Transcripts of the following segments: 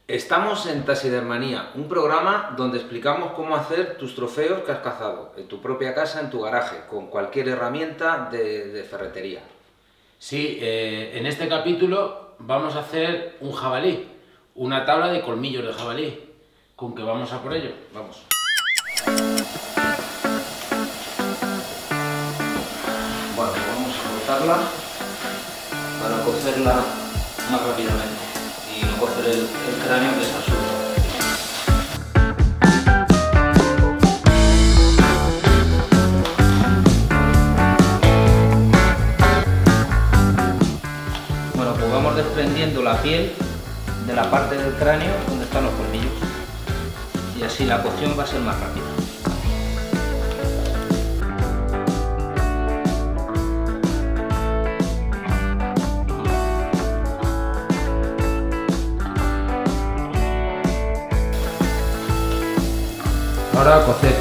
Estamos en Taxidermanía, un programa donde explicamos cómo hacer tus trofeos que has cazado en tu propia casa, en tu garaje, con cualquier herramienta de ferretería. Sí, en este capítulo vamos a hacer un jabalí, una tabla de colmillos de jabalí. ¿Con qué vamos a por ello? Vamos. Bueno, pues vamos a cortarla para cocerla más rápidamente y no cocer el cráneo, que es absurdo. Bueno, pues vamos desprendiendo la piel de la parte del cráneo donde están los colmillos y así la cocción va a ser más rápida. Ahora a cocer.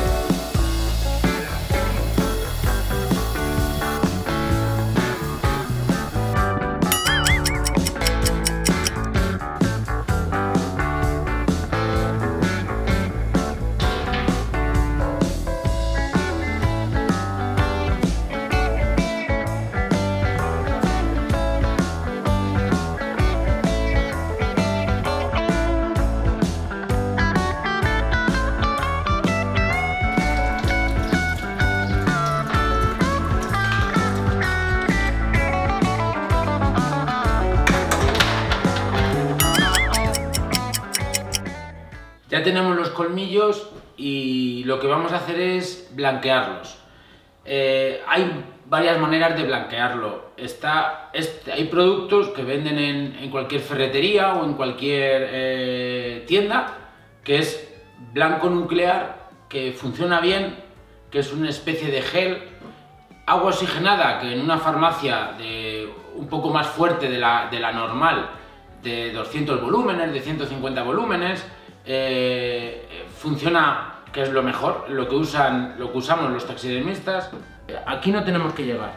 Ya tenemos los colmillos y lo que vamos a hacer es blanquearlos. Hay varias maneras de blanquearlo. Hay productos que venden en cualquier ferretería o en cualquier tienda, que es blanco nuclear, que funciona bien, que es una especie de gel. Agua oxigenada, que en una farmacia un poco más fuerte de la normal, de 200 volúmenes, de 150 volúmenes, funciona, que es lo mejor, lo que usamos los taxidermistas. Aquí no tenemos que llegar.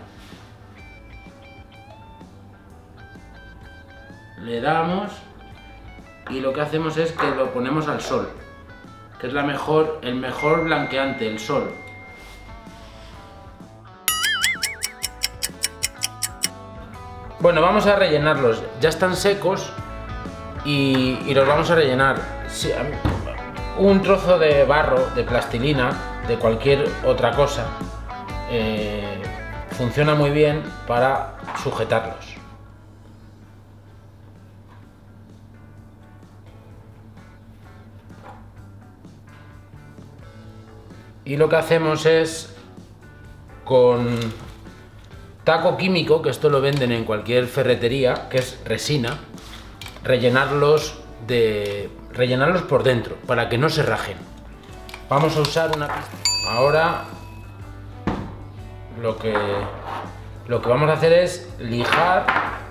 Le damos y lo que hacemos es que lo ponemos al sol, que es el mejor blanqueante, el sol. Bueno, vamos a rellenarlos. Ya están secos y los vamos a rellenar. Sí, un trozo de barro, de plastilina, de cualquier otra cosa, funciona muy bien para sujetarlos. Y lo que hacemos es, con taco químico, que esto lo venden en cualquier ferretería, que es resina, rellenarlos por dentro, para que no se rajen. Vamos a usar una pista. Ahora lo que vamos a hacer es lijar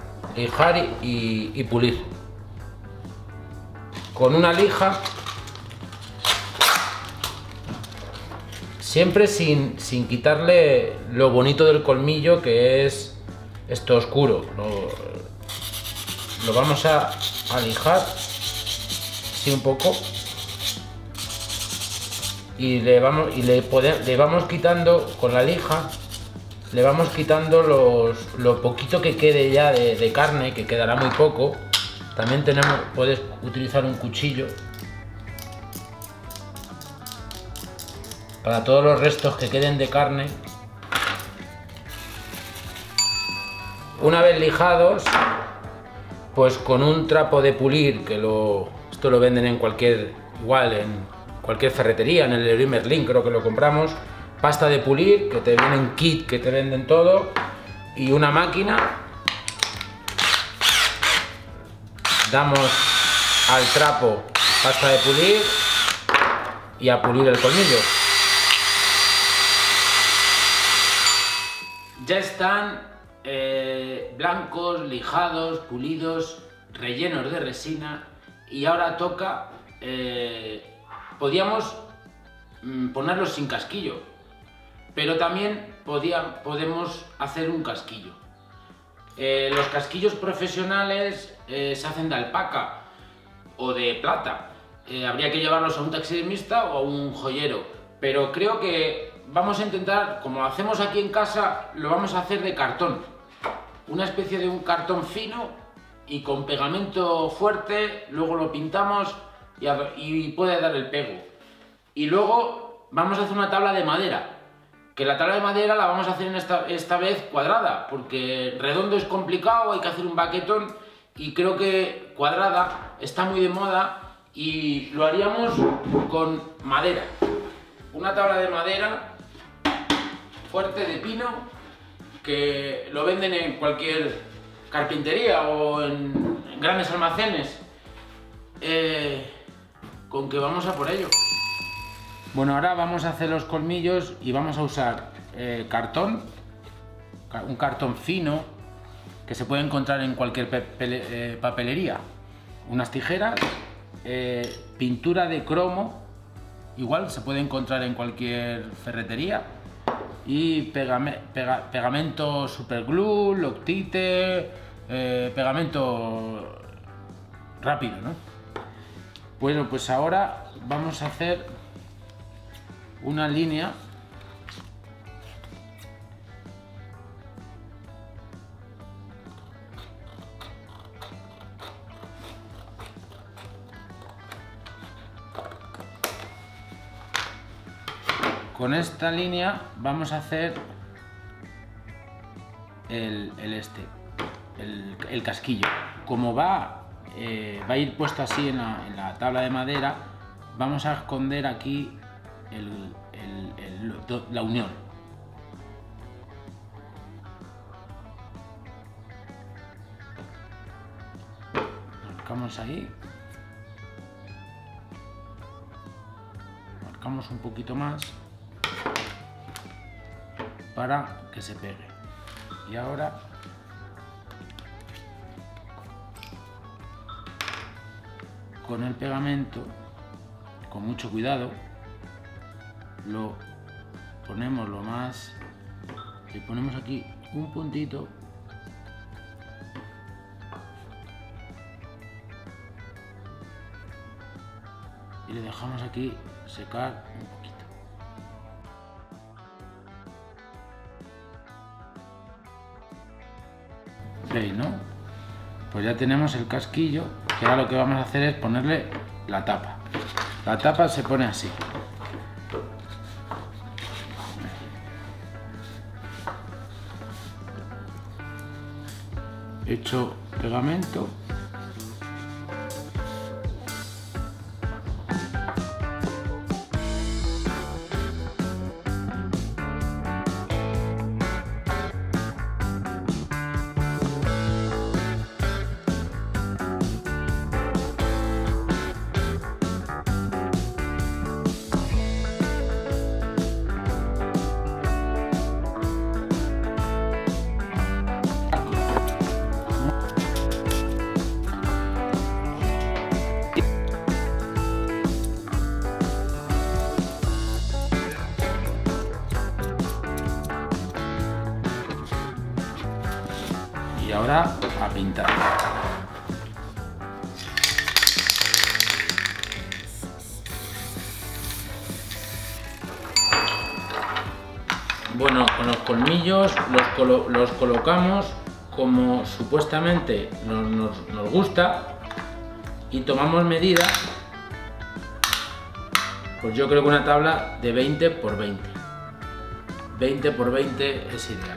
y pulir. Con una lija, siempre sin quitarle lo bonito del colmillo, que es esto oscuro. Lo vamos a lijar así un poco y le vamos quitando con la lija, le vamos quitando lo poquito que quede ya de carne, que quedará muy poco. También puedes utilizar un cuchillo para todos los restos que queden de carne. Una vez lijados, pues con un trapo de pulir, que esto lo venden en cualquier ferretería, en el Leroy Merlin creo que lo compramos, pasta de pulir, que te vienen kit, que te venden todo, y una máquina. Damos al trapo pasta de pulir y a pulir el colmillo. Ya están blancos, lijados, pulidos, rellenos de resina, y ahora toca, podíamos ponerlos sin casquillo, pero también podemos hacer un casquillo. Los casquillos profesionales se hacen de alpaca. o de plata. Habría que llevarlos a un taxidermista o a un joyero, pero creo que vamos a intentar, como lo hacemos aquí en casa, lo vamos a hacer de cartón, una especie de un cartón fino y con pegamento fuerte, luego lo pintamos y puede dar el pego. Y luego vamos a hacer una tabla de madera, que la tabla de madera la vamos a hacer esta vez cuadrada, porque redondo es complicado, hay que hacer un baquetón, y creo que cuadrada está muy de moda y lo haríamos con madera. Una tabla de madera fuerte de pino, que lo venden en cualquier carpintería o en grandes almacenes, con que vamos a por ello. Bueno, ahora vamos a hacer los colmillos y vamos a usar cartón, un cartón fino que se puede encontrar en cualquier papelería, unas tijeras, pintura de cromo, igual se puede encontrar en cualquier ferretería, y pegamento superglue, Loctite, pegamento rápido, ¿no? Bueno, pues ahora vamos a hacer una línea con esta línea. Vamos a hacer el casquillo. Como va a ir puesto así en la tabla de madera, vamos a esconder aquí la unión. Marcamos ahí, marcamos un poquito más para que se pegue. Y ahora con el pegamento, con mucho cuidado, lo ponemos le ponemos aquí un puntito y le dejamos aquí secar un poquito. ¿Veis, no? Pues ya tenemos el casquillo, que ahora lo que vamos a hacer es ponerle la tapa. La tapa se pone así. Hecho pegamento. Y ahora a pintar. Bueno, con los colmillos los colocamos como supuestamente nos gusta y tomamos medida. Pues yo creo que una tabla de 20 por 20. 20 por 20 es ideal.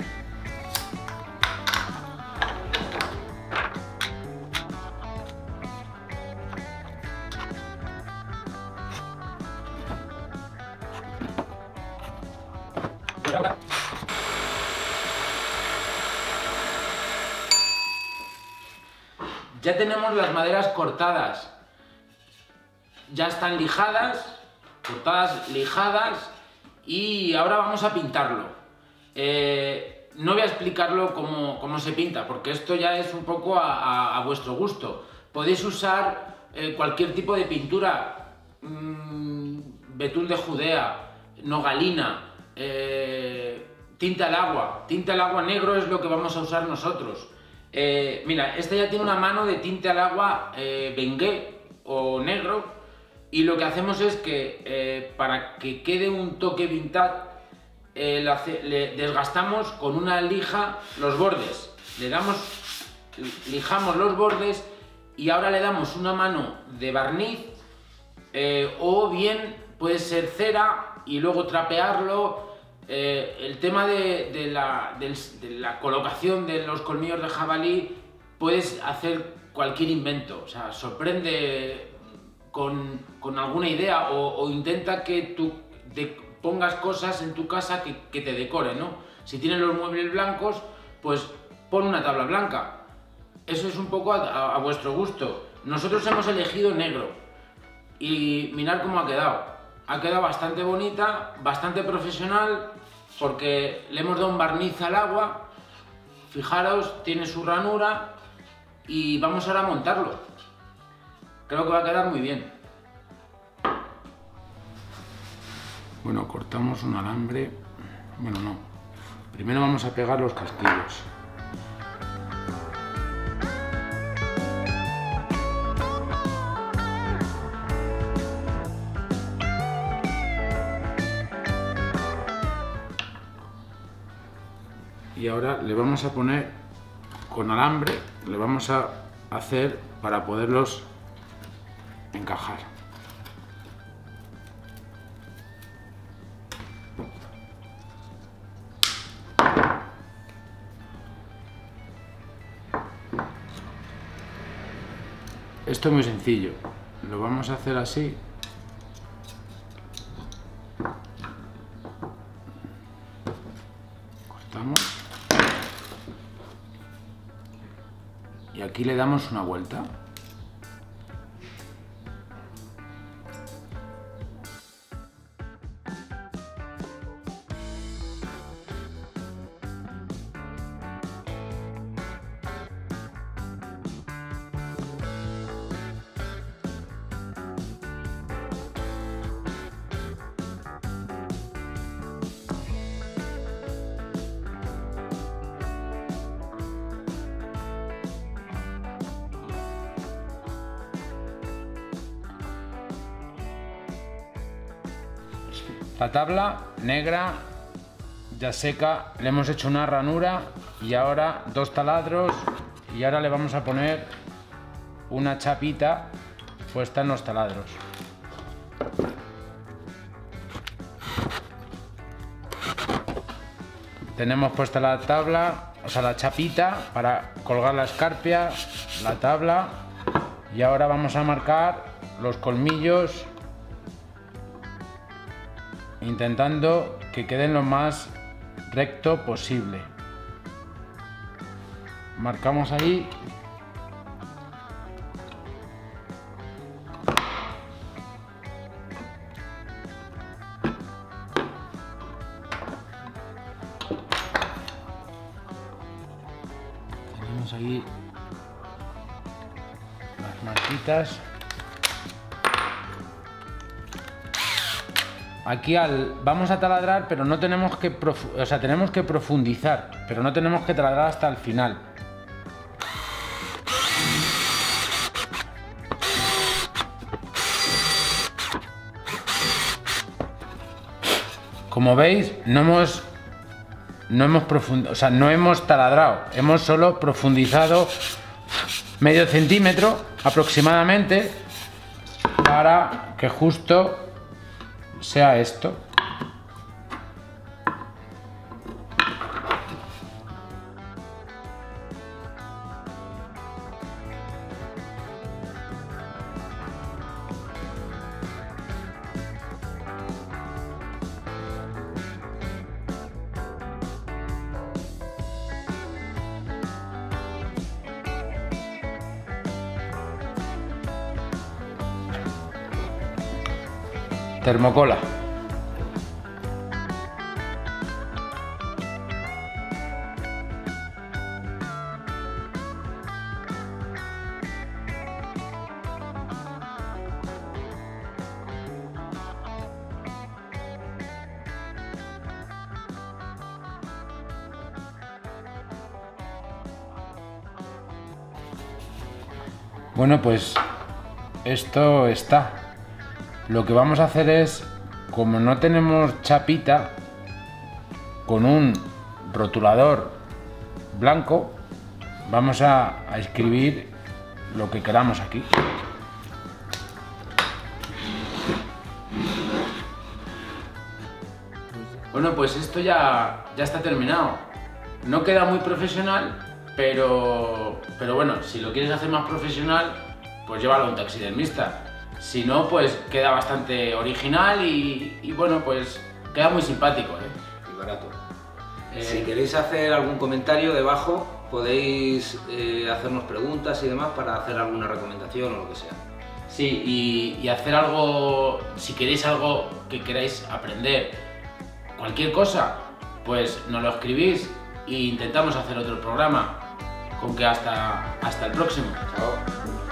Ya tenemos las maderas cortadas, ya están lijadas, cortadas, lijadas, y ahora vamos a pintarlo. No voy a explicarlo cómo se pinta, porque esto ya es un poco a vuestro gusto. Podéis usar cualquier tipo de pintura, betún de Judea, nogalina, tinta al agua negro es lo que vamos a usar nosotros. Mira, esta ya tiene una mano de tinte al agua Bengué, o negro, y lo que hacemos es que para que quede un toque vintage le desgastamos con una lija los bordes, lijamos los bordes y ahora le damos una mano de barniz, o bien puede ser cera y luego trapearlo. El tema de la colocación de los colmillos de jabalí, puedes hacer cualquier invento, o sea, sorprende con alguna idea, o intenta que tú pongas cosas en tu casa que te decoren, ¿no? Si tienes los muebles blancos, pues pon una tabla blanca. Eso es un poco a vuestro gusto. Nosotros hemos elegido negro y mirad cómo ha quedado. Ha quedado bastante bonita, bastante profesional, porque le hemos dado un barniz al agua. Fijaros, tiene su ranura y vamos ahora a montarlo. Creo que va a quedar muy bien. Bueno, cortamos un alambre. Bueno, no. Primero vamos a pegar los casquillos. Y ahora le vamos a poner con alambre, le vamos a hacer para poderlos encajar. Esto es muy sencillo, lo vamos a hacer así. Cortamos. Y aquí le damos una vuelta. La tabla negra ya seca, le hemos hecho una ranura y ahora 2 taladros, y ahora le vamos a poner una chapita puesta en los taladros. Tenemos puesta la tabla, o sea, la chapita para colgar la escarpia, la tabla, y ahora vamos a marcar los colmillos, intentando que queden lo más recto posible. Marcamos ahí. Tenemos ahí las marquitas. Aquí vamos a taladrar, pero no tenemos que, tenemos que profundizar, pero no tenemos que taladrar hasta el final. Como veis, no hemos taladrado, hemos solo profundizado medio centímetro aproximadamente para que justo sea esto. Termocola. Bueno, pues esto está. Lo que vamos a hacer es, como no tenemos chapita, con un rotulador blanco vamos a escribir lo que queramos aquí. Bueno, pues esto ya está terminado. No queda muy profesional, pero bueno, si lo quieres hacer más profesional, pues llévalo a un taxidermista. Si no, pues queda bastante original y bueno, pues queda muy simpático, ¿eh? Y barato. Si queréis hacer algún comentario debajo, podéis hacernos preguntas y demás para hacer alguna recomendación o lo que sea. Sí, y hacer algo, si queréis algo que queráis aprender, cualquier cosa, pues nos lo escribís e intentamos hacer otro programa. Con que hasta el próximo. Chao.